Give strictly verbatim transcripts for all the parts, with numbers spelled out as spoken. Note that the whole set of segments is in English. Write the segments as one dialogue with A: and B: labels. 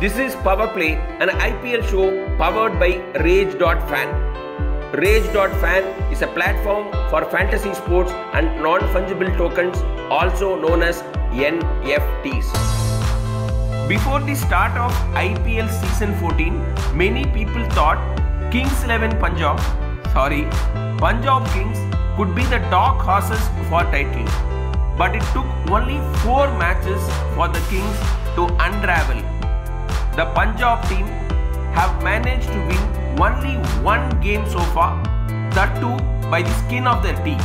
A: This is Power Play, an I P L show powered by Rage dot fan. Rage dot fan is a platform for fantasy sports and non-fungible tokens, also known as N F Ts. Before the start of I P L season fourteen, many people thought Kings eleven Punjab, sorry, Punjab Kings could be the dog horses for title. But it took only four matches for the Kings to unravel. The Punjab team have managed to win only one game so far, that too by the skin of their teeth.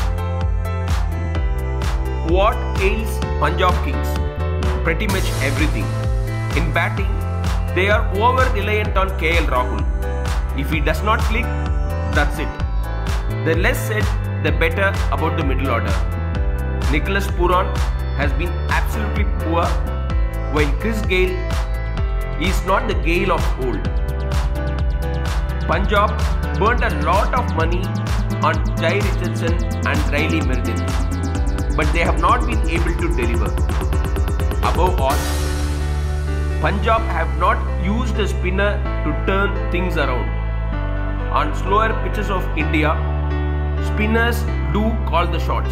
A: What ails Punjab Kings? Pretty much everything. In batting, they are over-reliant on K L Rahul. If he does not click, that's it. The less said, the better about the middle order. Nicholas Pooran has been absolutely poor, while Chris Gayle is not the Gayle of old. Punjab burnt a lot of money on Jai Richardson and Riley Meriden, but they have not been able to deliver. Above all, Punjab have not used a spinner to turn things around. On slower pitches of India, spinners do call the shots.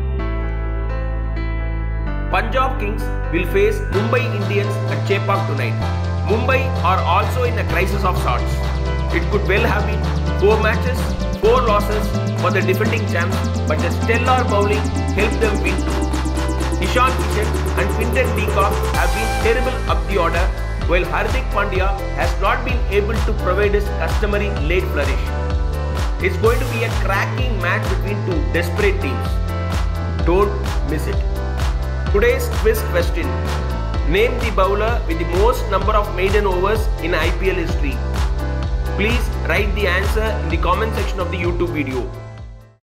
A: Punjab Kings will face Mumbai Indians at Chepauk tonight. Mumbai are also in a crisis of sorts. It could well have been four matches, four losses for the defending champs, but the stellar bowling helped them win too. Ishan Kishan and Quinton de Kock have been terrible up the order, while Hardik Pandya has not been able to provide his customary late flourish. It's going to be a cracking match between two desperate teams. Don't miss it. Today's quiz question: name the bowler with the most number of maiden overs in I P L history. Please write the answer in the comment section of the YouTube video.